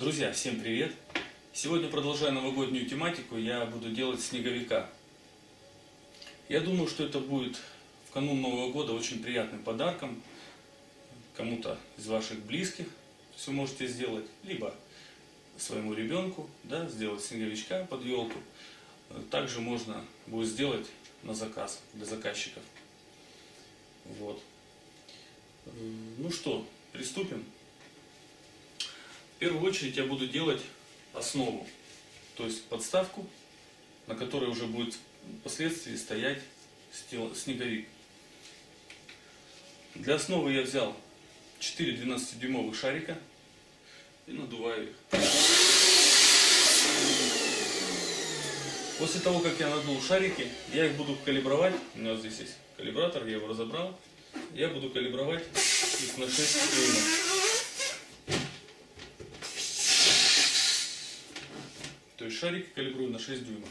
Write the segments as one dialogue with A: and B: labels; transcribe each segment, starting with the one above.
A: Друзья, всем привет! Сегодня, продолжая новогоднюю тематику, я буду делать снеговика. Я думаю, что это будет в канун Нового года очень приятным подарком кому-то из ваших близких. Все можете сделать, либо своему ребенку, да, сделать снеговичка под елку. Также можно будет сделать на заказ для заказчиков. Вот. Ну что, приступим. В первую очередь я буду делать основу, то есть подставку, на которой уже будет впоследствии стоять снеговик. Для основы я взял 4 12-дюймовых шарика и надуваю их. После того, как я надул шарики, я их буду калибровать. У меня вот здесь есть калибратор, я его разобрал. Я буду калибровать их на 6 дюймов. То есть шарики калибрую на 6 дюймов.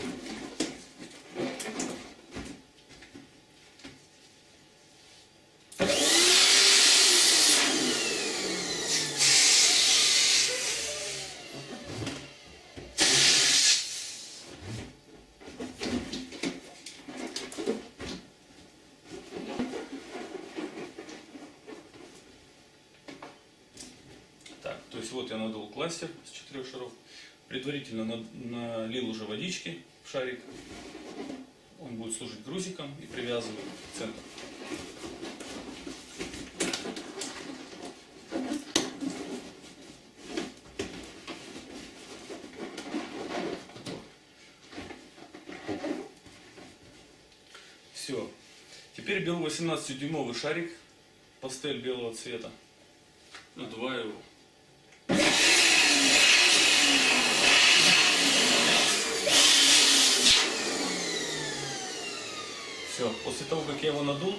A: Так, то есть вот я надул кластер с 4 шаров. Предварительно налил уже водички в шарик. Он будет служить грузиком и привязываю к центру. Все. Теперь беру 18-дюймовый шарик пастель белого цвета. Надуваю его. Все, после того, как я его надул,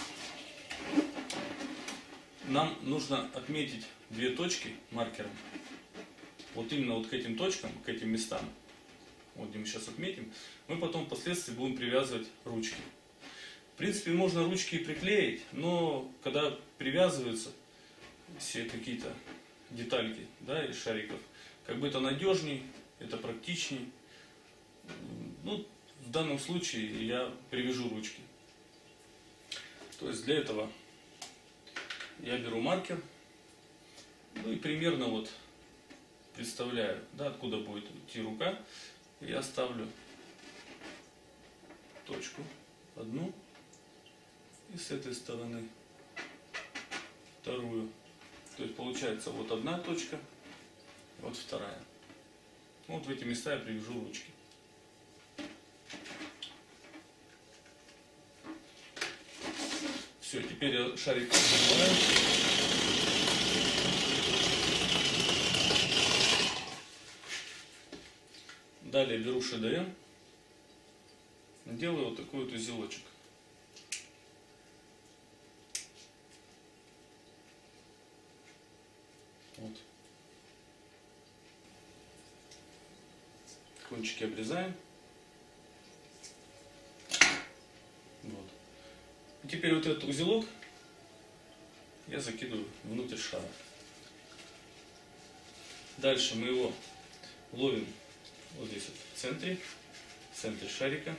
A: нам нужно отметить 2 точки маркером. Вот именно вот к этим точкам, к этим местам, вот где мы сейчас отметим, мы потом впоследствии будем привязывать ручки. В принципе, можно ручки и приклеить, но когда привязываются все какие-то детальки, да, из шариков, как бы это надежней, это практичней. Ну, в данном случае я привяжу ручки. То есть для этого я беру маркер, ну и примерно вот представляю, да, откуда будет идти рука. Я ставлю точку одну и с этой стороны вторую. То есть получается вот одна точка, вот вторая. Вот в эти места я привяжу ручки. Все, теперь я шарик надуваю. Далее беру ШДМ, делаю вот такой вот узелочек. Вот. Кончики обрезаем. Вот. И теперь вот этот узелок я закидываю внутрь шара. Дальше мы его ловим вот здесь вот в центре шарика.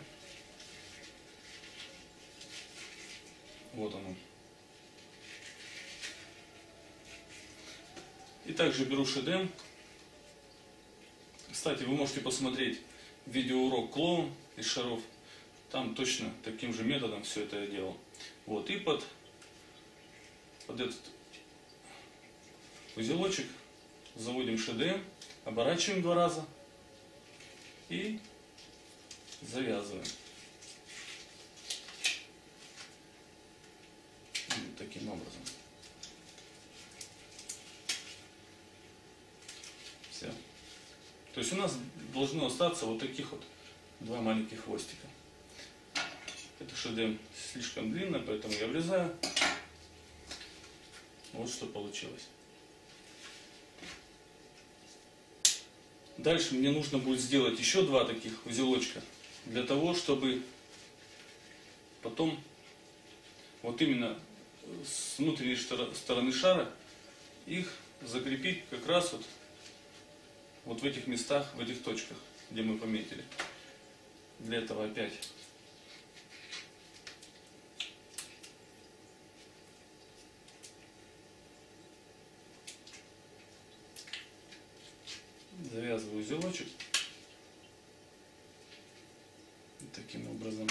A: Вот он. И также беру ШДМ. Кстати, вы можете посмотреть видеоурок «Клоун» из шаров. Там точно таким же методом все это я делал. Вот, и под этот узелочек заводим ШДМ, оборачиваем 2 раза и завязываем. Вот таким образом. Все. То есть у нас должно остаться вот таких вот 2 маленьких хвостика. Это ШДМ слишком длинно, поэтому я обрезаю. Вот что получилось. Дальше мне нужно будет сделать еще 2 таких узелочка, для того, чтобы потом вот именно с внутренней стороны шара их закрепить как раз вот вот в этих местах, в этих точках, где мы пометили. Для этого опять завязываю узелочек вот таким образом.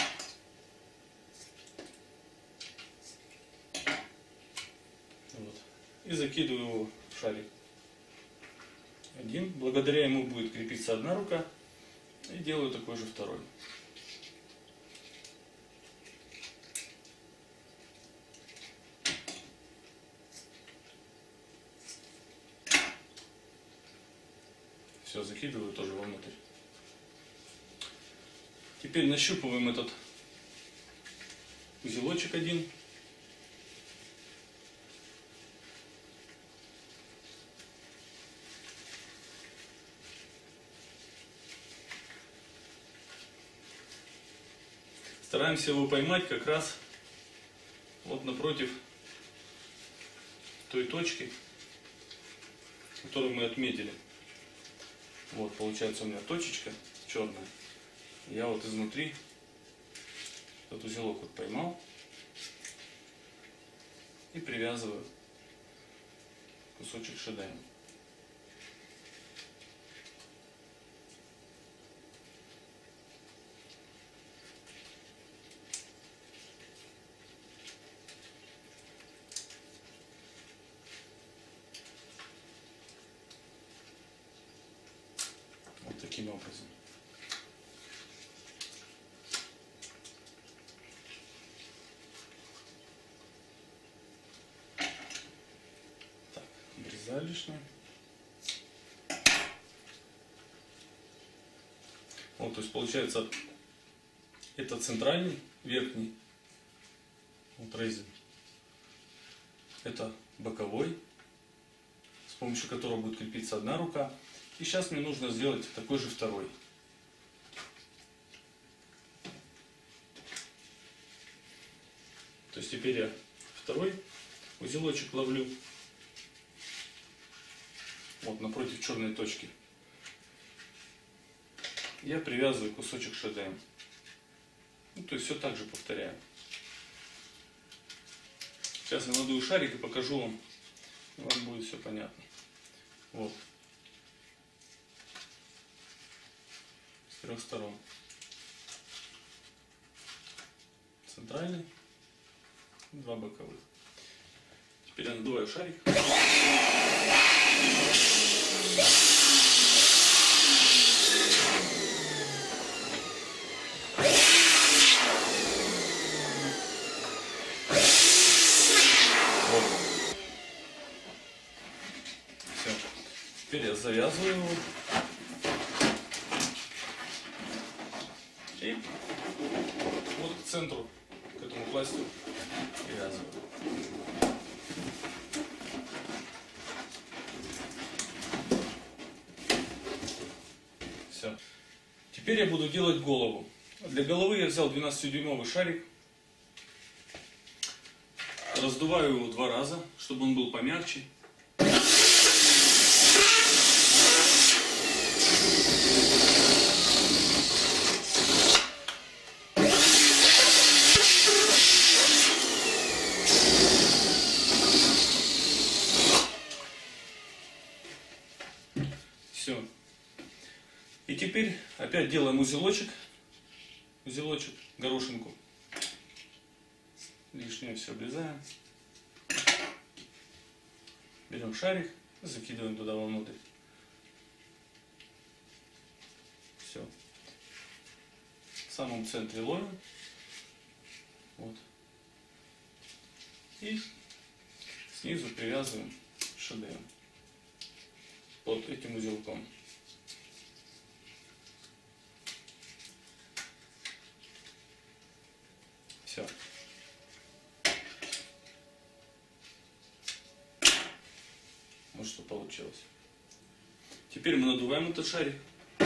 A: Вот. И закидываю его в шарик. Один. Благодаря ему будет крепиться одна рука. И делаю такой же второй. Все, закидываю тоже вовнутрь. Теперь нащупываем этот узелочек один. Стараемся его поймать как раз вот напротив той точки, которую мы отметили. Вот, получается у меня точечка черная. Я вот изнутри этот узелок вот поймал и привязываю кусочек ШДМ. Вот таким образом. Так, обрезаю лишнее. Вот, то есть получается, это центральный, верхний, вот резин. Это боковой, с помощью которого будет крепиться одна рука. И сейчас мне нужно сделать такой же второй. То есть теперь я второй узелочек ловлю вот напротив черной точки. Я привязываю кусочек ШДМ. Ну, то есть все так же повторяю. Сейчас я надую шарик и покажу вам, и вам будет все понятно. Вот. С трех сторон. Центральный, два боковых. Теперь я надуваю шарик. Теперь я завязываю его и вот к центру, к этому пластику привязываю. Все. Теперь я буду делать голову. Для головы я взял 12-дюймовый шарик. Раздуваю его 2 раза, чтобы он был помягче. Все. И теперь опять делаем узелочек, горошинку. Лишнее все обрезаем. Берем шарик, закидываем туда вовнутрь. Все. В самом центре ловим. Вот. И снизу привязываем ШДМ под этим узелком. Все. Вот что получилось. Теперь мы надуваем этот шарик.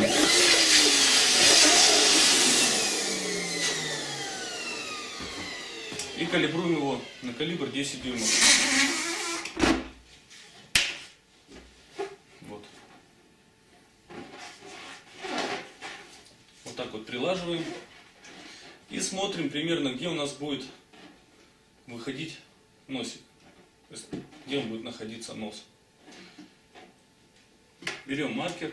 A: И калибруем его на калибр 10 дюймов. Вот. так вот прилаживаем и смотрим примерно, где у нас будет выходить носик, то есть где он будет находиться нос. Берем маркер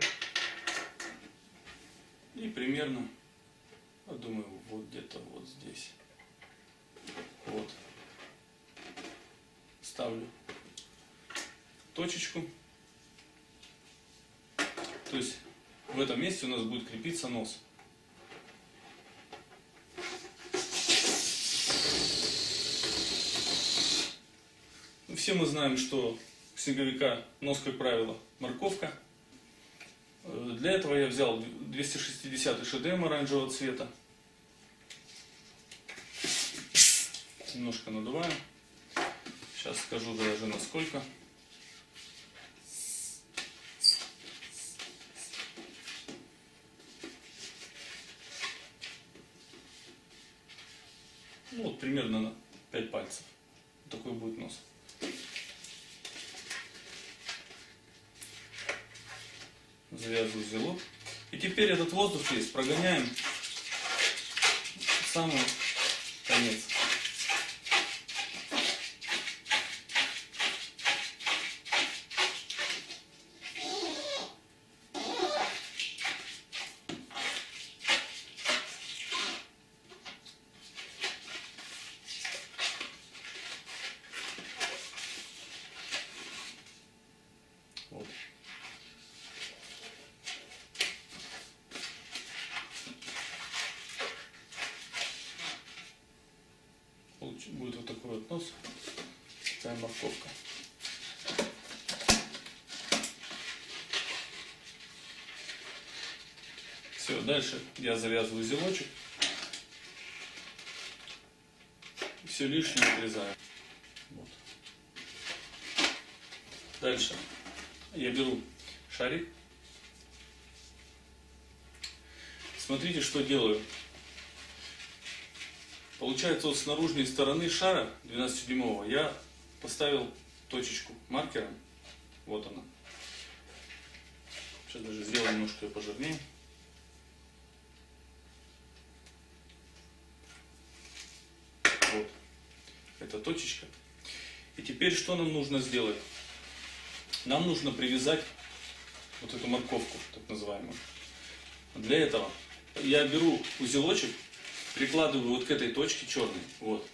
A: и примерно, я думаю, вот где-то вот здесь, вот, ставлю точечку, то есть в этом месте у нас будет крепиться нос. Все мы знаем, что у снеговика нос, как правило, морковка. Для этого я взял 260 ШДМ оранжевого цвета. Немножко надуваю. Сейчас скажу даже насколько. Ну, вот примерно на 5 пальцев. Такой будет нос. Завязываю узелок. И теперь этот воздух здесь прогоняем в самый конец. Вот. Будет вот такой вот нос, такая морковка. Все, дальше я завязываю узелочек. Все лишнее отрезаю. Вот. Дальше я беру шарик. Смотрите, что делаю. Получается, вот с наружной стороны шара 12-дюймового я поставил точечку маркером. Вот она. Сейчас даже сделаю немножко ее пожирнее. Вот. Это точечка. И теперь что нам нужно сделать? Нам нужно привязать вот эту морковку, так называемую. Для этого я беру узелочек, прикладываю вот к этой точке черной, вот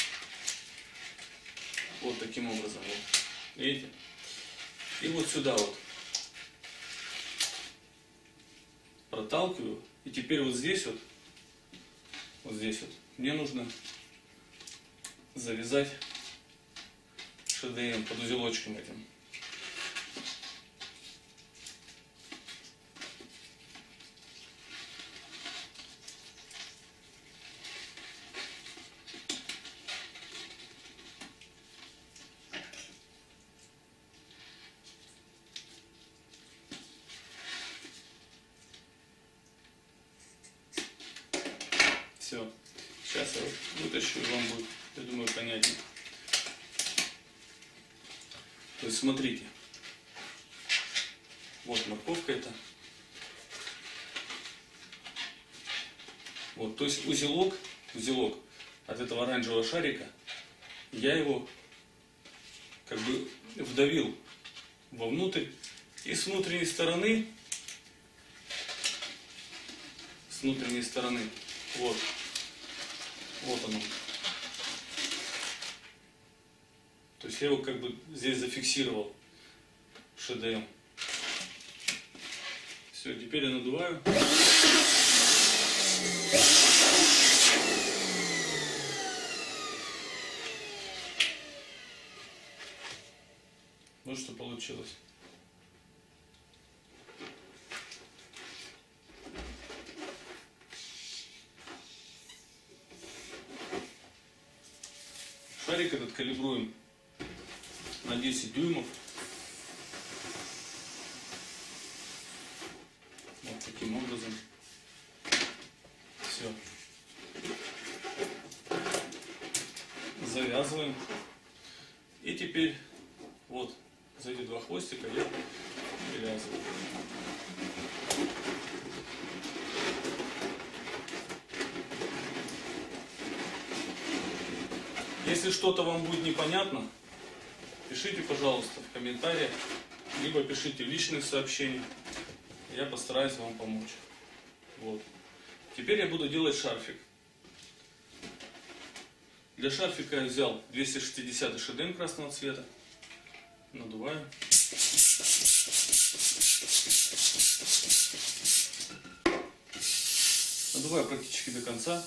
A: таким образом, вот, видите, и вот сюда вот проталкиваю, и теперь вот здесь вот мне нужно завязать ШДМ под узелочком этим. Все. Сейчас я вытащу, и вам будет, я думаю, понятнее. То есть смотрите. Вот морковка это. Вот, то есть узелок от этого оранжевого шарика, я его как бы вдавил вовнутрь, и с внутренней стороны, вот оно. То есть я его как бы здесь зафиксировал ШДМ. Все, теперь я надуваю. Вот что получилось. Шарик этот калибруем на 10 дюймов. Вот таким образом. Все. Завязываем. И теперь вот за эти два хвостика я привязываю. Если что-то вам будет непонятно, пишите, пожалуйста, в комментариях, либо пишите в личных сообщениях. Я постараюсь вам помочь. Вот. Теперь я буду делать шарфик. Для шарфика я взял 260 шеден красного цвета. Надуваю. Надуваю практически до конца.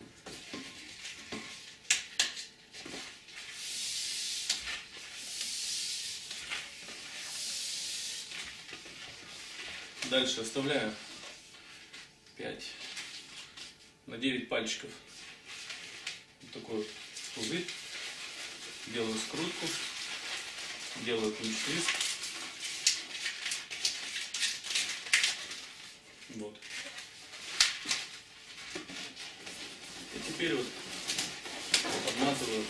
A: Дальше оставляю 5 на 9 пальчиков вот такой вот пузырь. Делаю скрутку, делаю пинч-твист. Вот. И теперь вот обматываю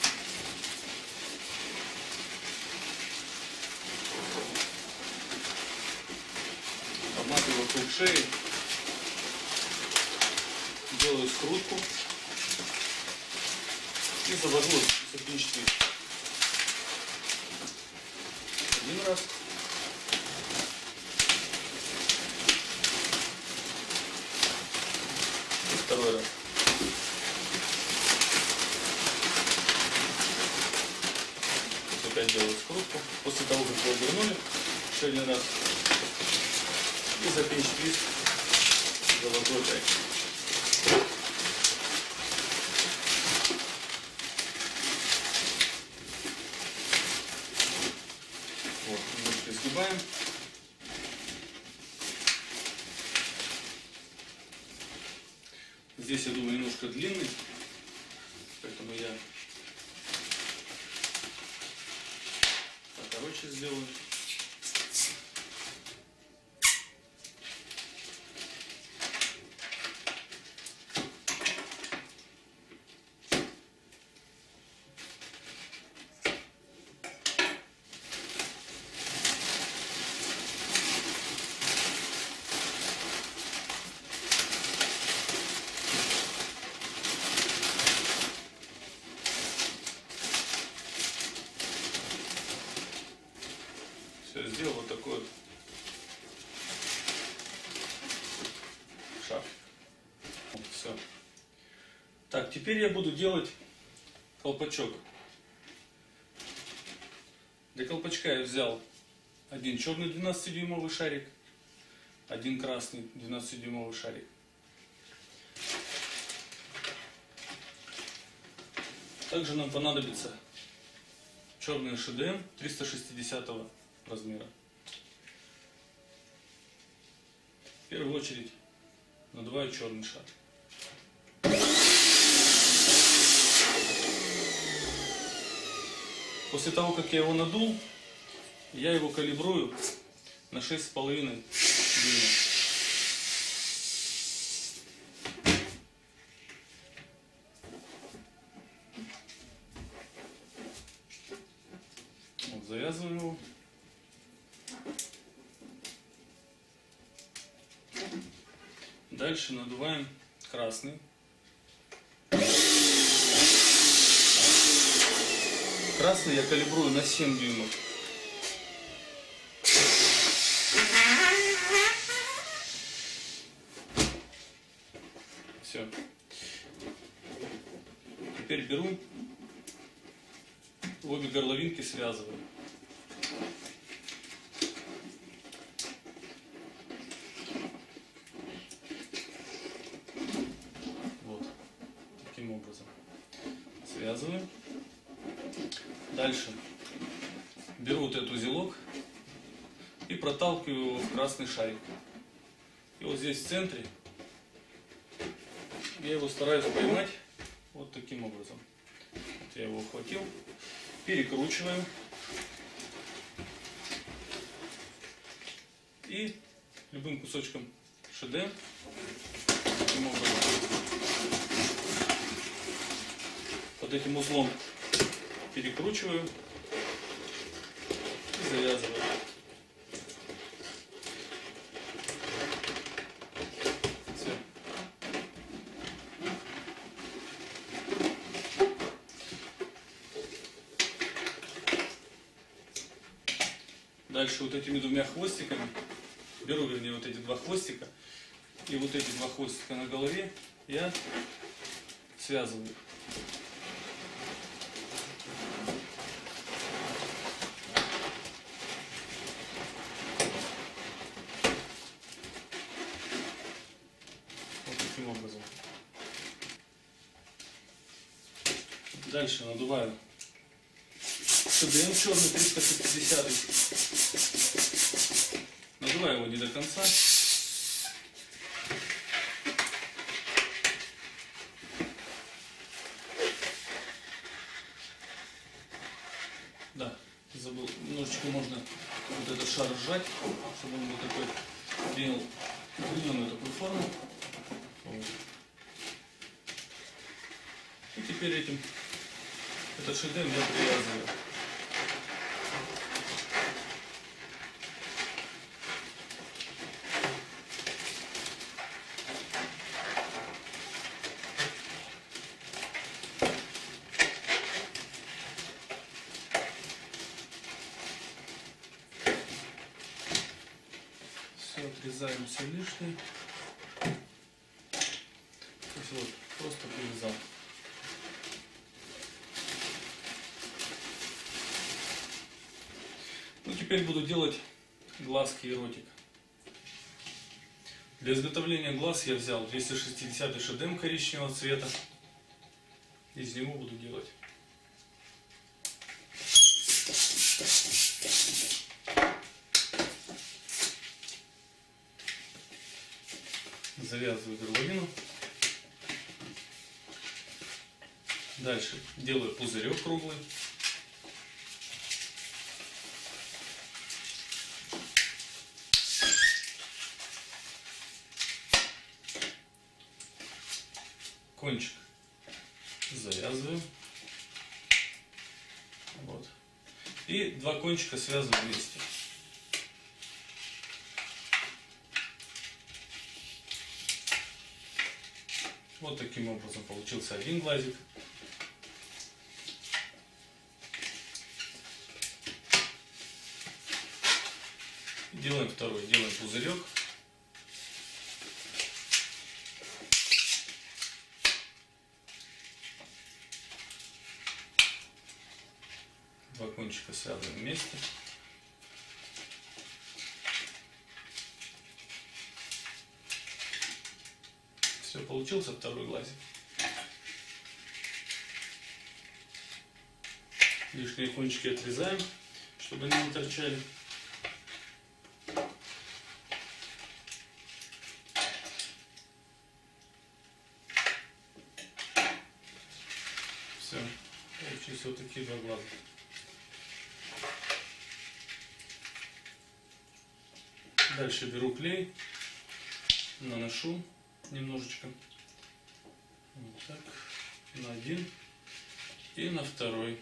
A: вокруг шеи, делаю скрутку и завожу пинч-твист. Один раз. И второй раз. Опять делаю скрутку. После того, как вы обернули еще один раз. И за пинч-твист золотой тайк. Вот, немножко сгибаем. Здесь, я думаю, немножко длинный, поэтому я покороче сделаю. Все, сделал вот такой вот шарфик. Вот, все. Так, теперь я буду делать колпачок. Для колпачка я взял один черный 12-дюймовый шарик, один красный 12-дюймовый шарик. Также нам понадобится черный ШДМ 360 размера. В первую очередь надуваю черный шар. После того, как я его надул, я его калибрую на 6,5 дюйма. Вот, завязываем его. Дальше надуваем красный. Красный я калибрую на 7 дюймов. Все. Теперь беру, обе горловинки связываю. Вот. Таким образом. Связываю. Дальше беру вот этот узелок и проталкиваю его в красный шарик. И вот здесь в центре я его стараюсь поймать вот таким образом. Вот я его ухватил, перекручиваю и любым кусочком ШД таким образом под этим узлом перекручиваю и завязываю. Все. Дальше вот этими двумя хвостиками, беру, вернее, вот эти два хвостика, и вот эти два хвостика на голове я связываю. Вот таким образом. Дальше надуваю ШДМ черный 360. Надуваю его не до конца. Да, забыл. Немножечко можно вот этот шар сжать, чтобы он вот такой принял удлиненную такую форму. Вот. И теперь этот ШДМ я привязываю. Все, отрезаем все лишнее. То есть вот, просто привязал. Ну, теперь буду делать глазки и ротик. Для изготовления глаз я взял 260 ШДМ коричневого цвета. Из него буду делать. Завязываю горловину. Дальше делаю пузырек круглый. Кончик завязываю. Вот. И два кончика связываю вместе. Вот таким образом получился один глазик. Делаем второй. Делаем пузырек. Два кончика связываем вместе. Все, получился второй глазик. Лишние кончики отрезаем, чтобы они не торчали. Все, получились вот такие два глаза. Дальше беру клей, наношу немножечко. Вот так. На один и на второй.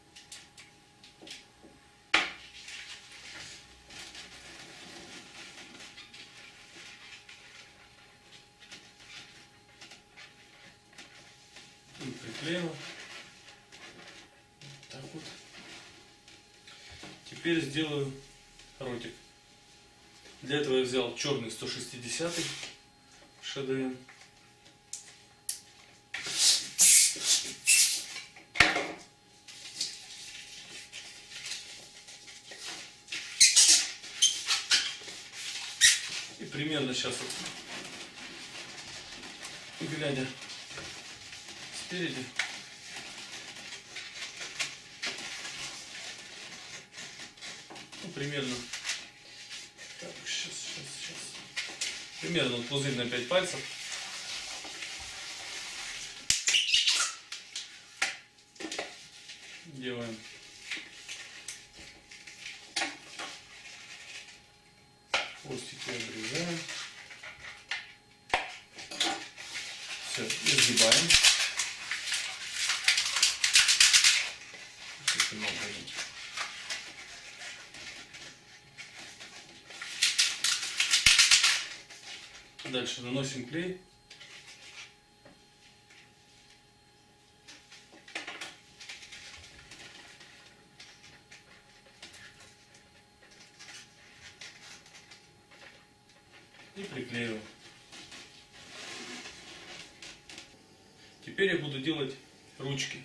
A: И приклеила. Вот так вот. Теперь сделаю ротик. Для этого я взял черный 160 ШДМ. И примерно сейчас вот, глядя спереди, ну, примерно так, сейчас. Примерно вот пузырь на 5 пальцев. Делаем. Хвостики обрезаем. Все, изгибаем. Таким образом. Дальше наносим клей. и приклеиваю. Теперь я буду делать ручки.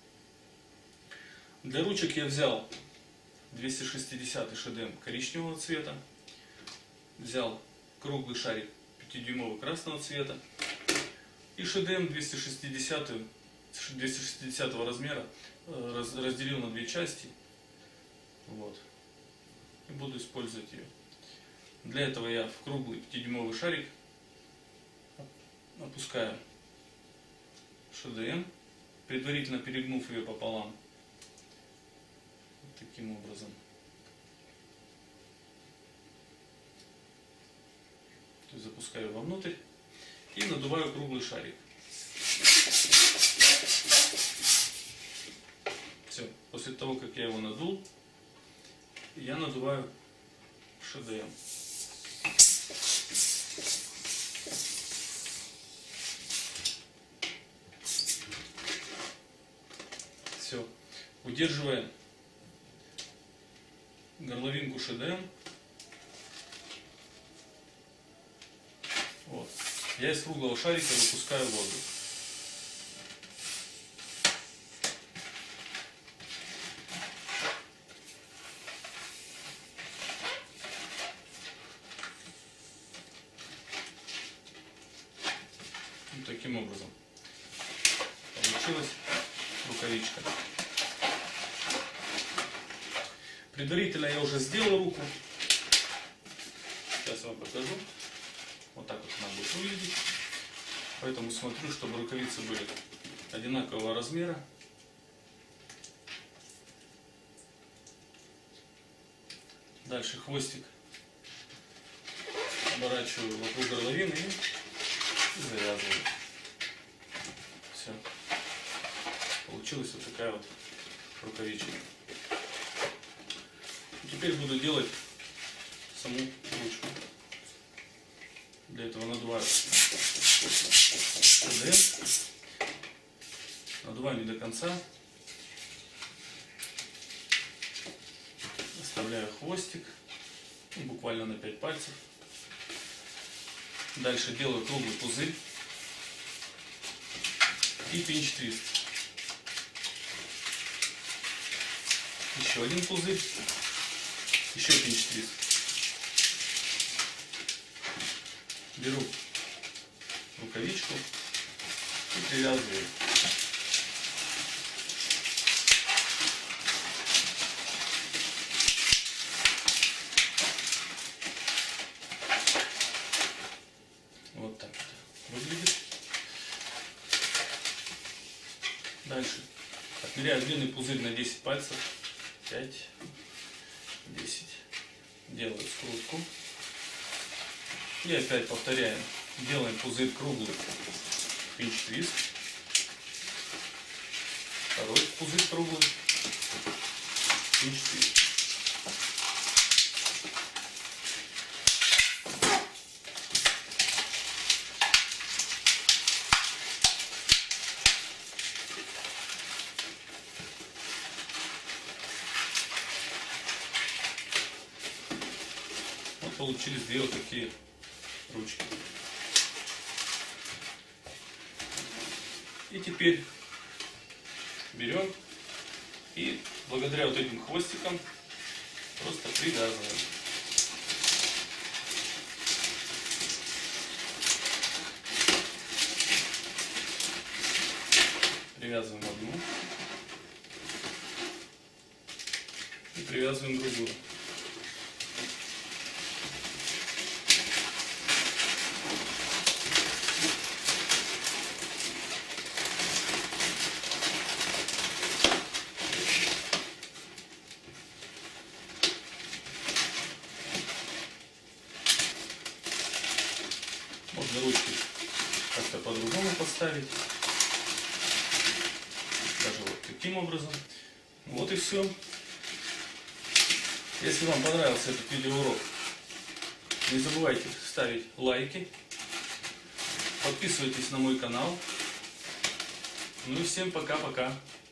A: Для ручек я взял 260 шедем коричневого цвета, взял круглый шарик 5-дюймовый красного цвета и шедем 260 размера разделил на две части. Вот. И буду использовать ее. Для этого я в круглый 5-дюймовый шарик опускаю шедем, предварительно перегнув ее пополам. Вот таким образом. То есть запускаю вовнутрь и надуваю круглый шарик. Все. После того, как я его надул, я надуваю шедем. Все. Удерживая горловинку шедем, вот, я из круглого шарика выпускаю воздух. Вот таким образом получилась рукавичка. Предварительно я уже сделал руку. Сейчас я вам покажу. Вот так вот она будет выглядеть. Поэтому смотрю, чтобы рукавицы были одинакового размера. Дальше хвостик оборачиваю вокруг горловины и завязываю. Все. Получилась вот такая вот рукавичка. Теперь буду делать саму ручку. Для этого надуваю шедем. Надуваю не до конца. Оставляю хвостик. Буквально на 5 пальцев. Дальше делаю круглый пузырь. И пинч-твист. Еще один пузырь. Еще пинч-твист. Беру рукавичку и привязываю. Вот так это выглядит. Дальше отмеряю длинный пузырь на 10 пальцев. 5, 10. Делаю скрутку. И опять повторяем. Делаем пузырь круглый. Пинч-твист. Второй пузырь круглый. Пинч-твист. Вот получились две вот такие ручки. И теперь берем и благодаря вот этим хвостикам просто привязываем. Привязываем одну и привязываем другую. Можно ручки как-то по-другому поставить. Даже вот таким образом. Вот и все. Если вам понравился этот видеоурок, не забывайте ставить лайки. Подписывайтесь на мой канал. Ну и всем пока-пока.